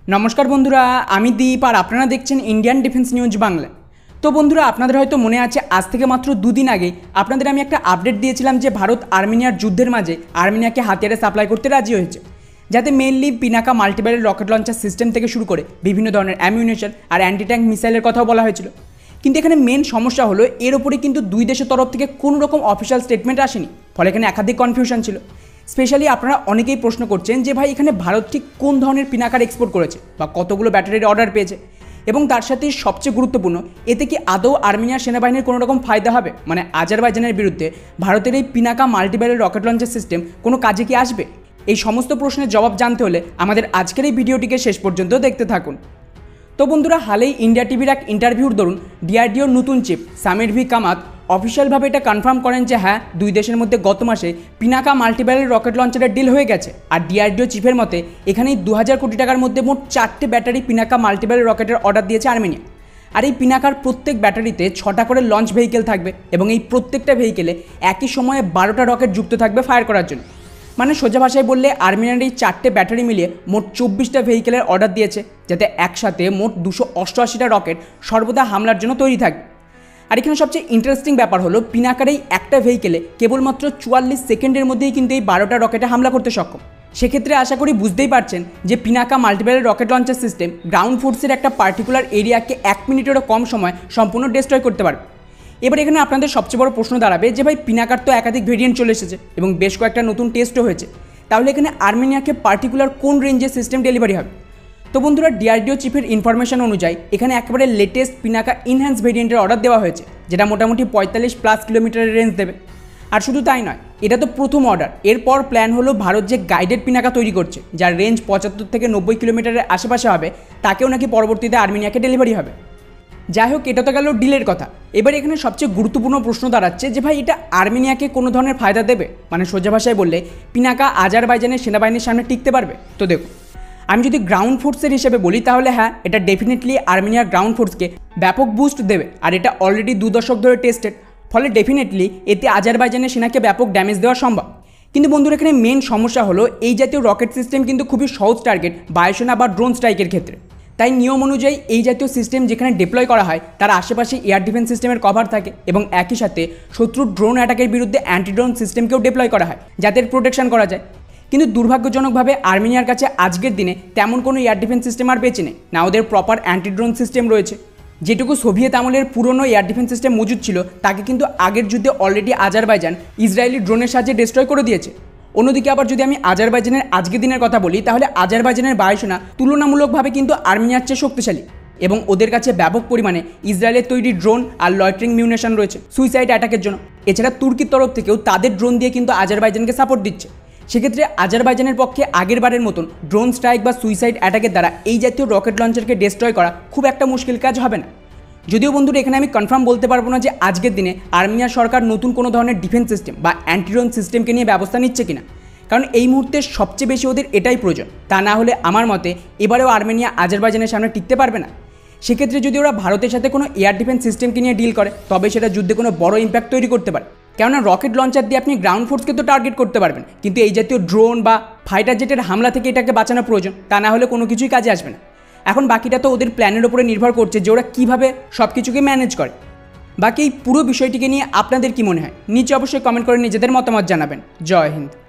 নমস্কার বন্ধুরা, আমি দীপ আর আপনারা দেখছেন ইন্ডিয়ান ডিফেন্স নিউজ বাংলা। তো বন্ধুরা, আপনাদের হয়তো মনে আছে আজ থেকে মাত্র দুদিন আগে আপনাদের আমি একটা আপডেট দিয়েছিলাম যে ভারত আর্মেনিয়ার যুদ্ধের মাঝে আর্মেনিয়াকে হাতিয়ারে সাপ্লাই করতে রাজি হয়েছে, যাতে mainly Pinaka multibarrel rocket launcher system থেকে শুরু করে বিভিন্ন ধরনের অ্যামিউনেশন আর অ্যান্টি ট্যাঙ্ক মিসাইলের কথাও বলা হয়েছিল। কিন্তু এখানে মেন সমস্যা হলো এর ওপরে কিন্তু দুই দেশের তরফ থেকে কোনো রকম অফিসিয়াল স্টেটমেন্ট আসেনি, ফলে এখানে একাধিক কনফিউশন ছিল। স্পেশালি আপনারা অনেকেই প্রশ্ন করছেন যে ভাই এখানে ভারত ঠিক কোন ধরনের পিনাকার এক্সপোর্ট করেছে বা কতগুলো ব্যাটারির অর্ডার পেয়েছে, এবং তার সাথে সবচেয়ে গুরুত্বপূর্ণ এতে কি আদৌ আর্মেনিয়ার সেনাবাহিনীর কোনো রকম ফায়দা হবে, মানে আজারবাইজানের বিরুদ্ধে ভারতের এই Pinaka multibarrel rocket launcher system কোনো কাজে কি আসবে? এই সমস্ত প্রশ্নের জবাব জানতে হলে আমাদের আজকের এই ভিডিওটিকে শেষ পর্যন্ত দেখতে থাকুন। তো বন্ধুরা, হালেই ইন্ডিয়া টিভির এক ইন্টারভিউর দরুন ডিআরডিওর নতুন চিফ সামির ভি কামাত অফিসিয়ালভাবে এটা কনফার্ম করেন যে হ্যাঁ, দুই দেশের মধ্যে গত মাসে পিনাকা মাল্টিব্যারেল রকেট লঞ্চারের ডিল হয়ে গেছে। আর ডিআরডিও চিফের মতে এখানেই 2000 কোটি টাকার মধ্যে মোট 4টে ব্যাটারি পিনাকা মাল্টিব্যারেল রকেটের অর্ডার দিয়েছে আর্মেনিয়া। আর এই পিনাকার প্রত্যেক ব্যাটারিতে 6টা করে লঞ্চ ভেহিকেল থাকবে, এবং এই প্রত্যেকটা ভেহিকেলে একই সময়ে 12টা রকেট যুক্ত থাকবে ফায়ার করার জন্য। মানে সোজা ভাষায় বললে আর্মেনিয়ার এই 4টে ব্যাটারি মিলিয়ে মোট 24টা ভেহিকেলের অর্ডার দিয়েছে, যাতে একসাথে মোট 288টা রকেট সর্বদা হামলার জন্য তৈরি থাকবে। আর এখানে সবচেয়ে ইন্টারেস্টিং ব্যাপার হলো পিনাকার এই একটা ভেহিকেলে কেবলমাত্র 44 সেকেন্ডের মধ্যেই কিন্তু এই 12টা রকেটে হামলা করতে সক্ষম। সেক্ষেত্রে আশা করি বুঝতেই পারছেন যে Pinaka multibarrel rocket launcher system ground ফোর্সের একটা পার্টিকুলার এরিয়াকে 1 মিনিটেরও কম সময় সম্পূর্ণ ডিস্ট্রয় করতে পারবে। এবার এখানে আপনাদের সবচেয়ে বড় প্রশ্ন দাঁড়াবে যে ভাই পিনাকার তো একাধিক ভেরিয়েন্ট চলে এসেছে এবং বেশ কয়েকটা নতুন টেস্টও হয়েছে, তাহলে এখানে আর্মেনিয়াকে পার্টিকুলার কোন রেঞ্জের সিস্টেম ডেলিভারি হবে? তো বন্ধুরা, ডিআরডিও চিফের ইনফরমেশন অনুযায়ী এখানে একেবারে লেটেস্ট পিনাকা ইনহ্যান্স ভেরিয়েন্টের অর্ডার দেওয়া হয়েছে, যেটা মোটামুটি 45+ কিলোমিটারের রেঞ্জ দেবে। আর শুধু তাই নয়, এটা তো প্রথম অর্ডার। এরপর প্ল্যান হলো ভারত যে গাইডেড পিনাকা তৈরি করছে, যার রেঞ্জ 75 থেকে 90 কিলোমিটারের আশেপাশে হবে, তাকেও নাকি পরবর্তীতে আর্মেনিয়াকে ডেলিভারি হবে। যাই হোক, এটা তো গেল ডিলের কথা। এবার এখানে সবচেয়ে গুরুত্বপূর্ণ প্রশ্ন দাঁড়াচ্ছে যে ভাই এটা আর্মেনিয়াকে কোনো ধরনের ফায়দা দেবে? মানে সোজা ভাষায় বললে পিনাকা আজারবাইজানের সেনাবাহিনীর সামনে টিকতে পারবে? তো দেখুন, আমি যদি গ্রাউন্ড ফোর্সের হিসেবে বলি তাহলে হ্যাঁ, এটা ডেফিনেটলি আর্মেনিয়ার গ্রাউন্ড ফোর্সকে ব্যাপক বুস্ট দেবে। আর এটা অলরেডি 2 দশক ধরে টেস্টেড, ফলে ডেফিনেটলি এতে আজারবাইজানের সেনাকে ব্যাপক ড্যামেজ দেওয়া সম্ভব। কিন্তু বন্ধুরা, এখানে মেন সমস্যা হলো এই জাতীয় রকেট সিস্টেম কিন্তু খুবই সহজ টার্গেট বায়ুসেনা বা ড্রোন স্ট্রাইকের ক্ষেত্রে। তাই নিয়ম অনুযায়ী এই জাতীয় সিস্টেম যেখানে ডিপ্লয় করা হয় তার আশেপাশে এয়ার ডিফেন্স সিস্টেমের কভার থাকে, এবং একই সাথে শত্রুর ড্রোন অ্যাটাকের বিরুদ্ধে অ্যান্টি ড্রোন সিস্টেমকেও ডিপ্লয় করা হয়, যাতে প্রোটেকশন করা যায়। কিন্তু দুর্ভাগ্যজনকভাবে আর্মেনিয়ার কাছে আজকের দিনে তেমন কোনো এয়ার ডিফেন্স সিস্টেম আর বেঁচে নেই, না ওদের প্রপার অ্যান্টি ড্রোন সিস্টেম রয়েছে। যেটুকু সোভিয়েত আমলের পুরনো এয়ার ডিফেন্স সিস্টেম মজুদ ছিল তাকে কিন্তু আগের যুদ্ধে অলরেডি আজারবাইজান ইসরায়েলি ড্রোনের সাহায্যে ডিস্ট্রয় করে দিয়েছে। অন্যদিকে আবার যদি আমি আজারবাইজানের আজকের দিনের কথা বলি, তাহলে আজারবাইজানের বায়ুসেনা তুলনামূলকভাবে কিন্তু আর্মেনিয়ার চেয়ে শক্তিশালী, এবং ওদের কাছে ব্যাপক পরিমাণে ইসরায়েলের তৈরি ড্রোন আর লয়টারিং মিউনেশন রয়েছে সুইসাইড অ্যাটাকের জন্য। এছাড়া তুর্কির তরফ থেকেও তাদের ড্রোন দিয়ে কিন্তু আজারবাইজানকে সাপোর্ট দিচ্ছে। সেক্ষেত্রে আজারবাইজানের পক্ষে আগেরবারের মতন ড্রোন স্ট্রাইক বা সুইসাইড অ্যাটাকের দ্বারা এই জাতীয় রকেট লঞ্চারকে ডিস্ট্রয় করা খুব একটা মুশকিল কাজ হবে না। যদিও বন্ধুরা, এখানে আমি কনফার্ম বলতে পারবো না যে আজকের দিনে আর্মেনিয়ার সরকার নতুন কোনো ধরনের ডিফেন্স সিস্টেম বা অ্যান্টিড্রোন সিস্টেমকে নিয়ে ব্যবস্থা নিচ্ছে কিনা, কারণ এই মুহূর্তে সবচেয়ে বেশি ওদের এটাই প্রয়োজন। তা না হলে আমার মতে এবারেও আর্মেনিয়া আজারবাইজানের সামনে টিকতে পারবে না। সেক্ষেত্রে যদি ওরা ভারতের সাথে কোনো এয়ার ডিফেন্স সিস্টেমকে নিয়ে ডিল করে, তবে সেটা যুদ্ধে কোনো বড় ইম্প্যাক্ট তৈরি করতে পারে। কেননা রকেট লঞ্চার দিয়ে আপনি গ্রাউন্ড ফোর্সকে তো টার্গেট করতে পারবেন, কিন্তু এই জাতীয় ড্রোন বা ফাইটার জেটের হামলা থেকে এটাকে বাঁচানো প্রয়োজন। তা না হলে কোনো কিছুই কাজে আসবে না। এখন বাকিটা তো ওদের প্ল্যানের উপরে নির্ভর করছে যে ওরা কীভাবে সব কিছুকে ম্যানেজ করে। বাকি এই পুরো বিষয়টিকে নিয়ে আপনাদের কি মনে হয় নিচে অবশ্যই কমেন্ট করে নিজেদের মতামত জানাবেন। জয় হিন্দ।